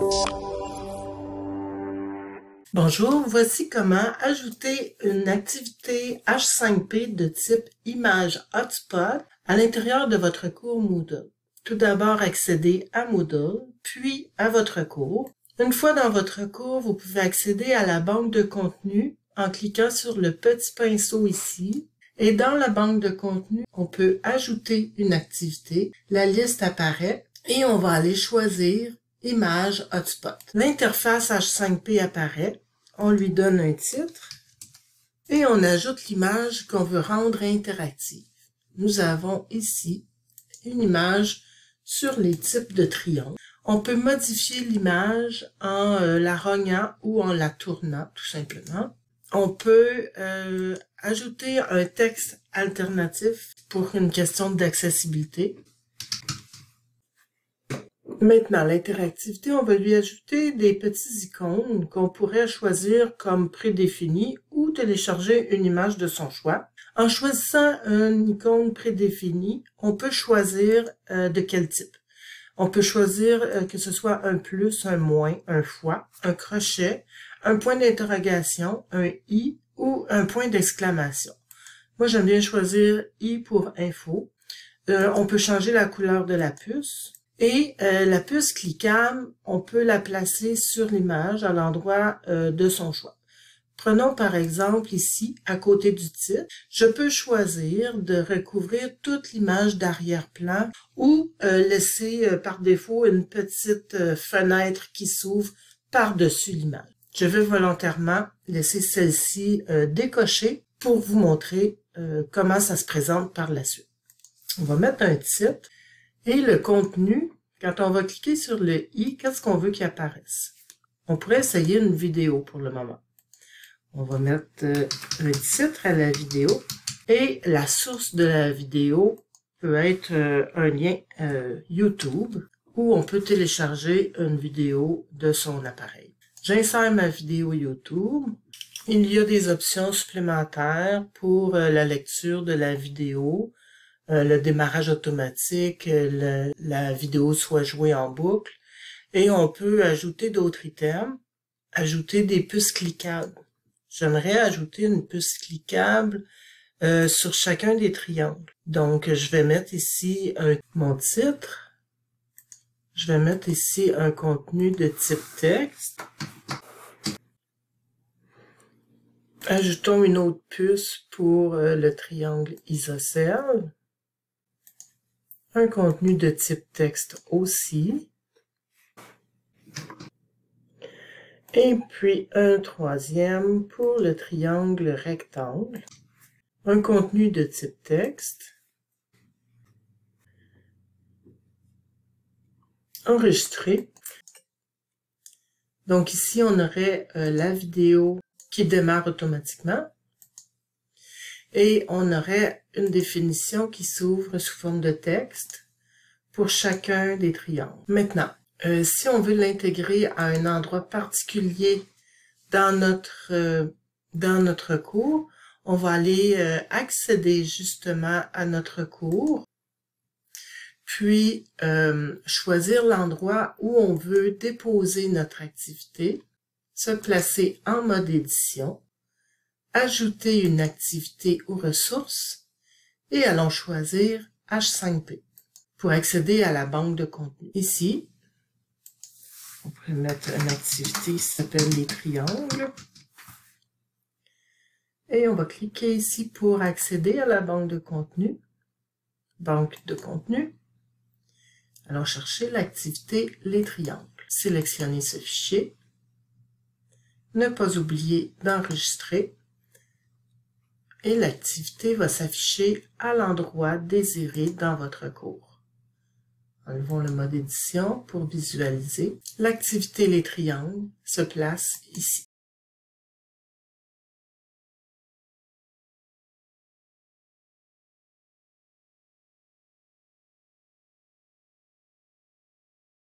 Bonjour, voici comment ajouter une activité H5P de type Image Hotspot à l'intérieur de votre cours Moodle. Tout d'abord, accédez à Moodle, puis à votre cours. Une fois dans votre cours, vous pouvez accéder à la banque de contenu en cliquant sur le petit pinceau ici. Et dans la banque de contenu, on peut ajouter une activité. La liste apparaît et on va aller choisir Image Hotspot. L'interface H5P apparaît. On lui donne un titre et on ajoute l'image qu'on veut rendre interactive. Nous avons ici une image sur les types de triangles. On peut modifier l'image en la rognant ou en la tournant, tout simplement. On peut ajouter un texte alternatif pour une question d'accessibilité. Maintenant, l'interactivité, on va lui ajouter des petits icônes qu'on pourrait choisir comme prédéfinis ou télécharger une image de son choix. En choisissant une icône prédéfinie, on peut choisir de quel type. On peut choisir que ce soit un plus, un moins, un fois, un crochet, un point d'interrogation, un i ou un point d'exclamation. Moi, j'aime bien choisir i pour info. On peut changer la couleur de la puce. Et la puce cliquable, on peut la placer sur l'image à l'endroit de son choix. Prenons par exemple ici, à côté du titre, je peux choisir de recouvrir toute l'image d'arrière-plan ou laisser par défaut une petite fenêtre qui s'ouvre par-dessus l'image. Je vais volontairement laisser celle-ci décochée pour vous montrer comment ça se présente par la suite. On va mettre un titre. Et le contenu, quand on va cliquer sur le i, qu'est-ce qu'on veut qu'il apparaisse? On pourrait essayer une vidéo pour le moment. On va mettre un titre à la vidéo et la source de la vidéo peut être un lien YouTube où on peut télécharger une vidéo de son appareil. J'insère ma vidéo YouTube. Il y a des options supplémentaires pour la lecture de la vidéo, le démarrage automatique, la vidéo soit jouée en boucle, et on peut ajouter d'autres items, ajouter des puces cliquables. J'aimerais ajouter une puce cliquable sur chacun des triangles. Donc, je vais mettre ici mon titre, je vais mettre ici un contenu de type texte. Ajoutons une autre puce pour le triangle isocèle. Un contenu de type texte aussi. Et puis un troisième pour le triangle rectangle. Un contenu de type texte. Enregistrer. Donc ici, on aurait la vidéo qui démarre automatiquement. Et on aurait une définition qui s'ouvre sous forme de texte pour chacun des triangles. Maintenant, si on veut l'intégrer à un endroit particulier dans notre cours, on va aller accéder justement à notre cours, puis choisir l'endroit où on veut déposer notre activité, se placer en mode édition, ajouter une activité aux ressources et allons choisir H5P pour accéder à la banque de contenu. Ici, on pourrait mettre une activité qui s'appelle les triangles et on va cliquer ici pour accéder à la banque de contenu. Banque de contenu. Allons chercher l'activité les triangles. Sélectionnez ce fichier. Ne pas oublier d'enregistrer. Et l'activité va s'afficher à l'endroit désiré dans votre cours. Enlevons le mode édition pour visualiser. L'activité les triangles se place ici.